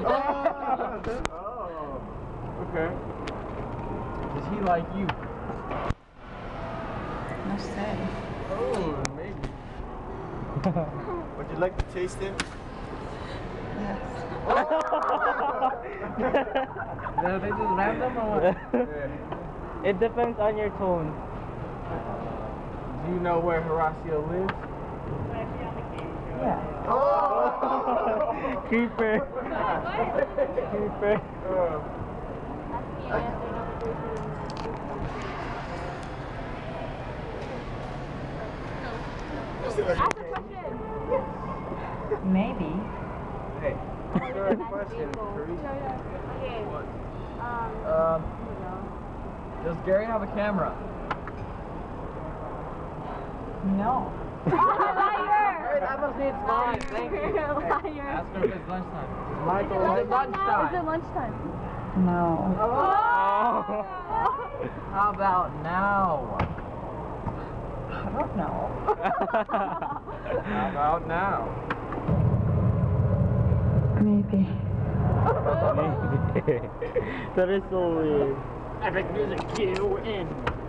Okay. Does he like you? No say. Oh, maybe. Would you like to taste him? Yes. No, they just random or what? It depends on your tone. Do you know where Horacio lives? Yeah. Creeper. Creeper. Ask a question. Maybe. Hey. Third question, Teresa. Okay. Does Gary have a camera? No. Liar! That must mean it's mine. Thank you. Liar. Ask her if it's lunchtime. Michael, Is is it it lunchtime? Is it lunchtime? No. How about now? I don't know. How about now? Maybe. That is so weird. Epic music, cue in.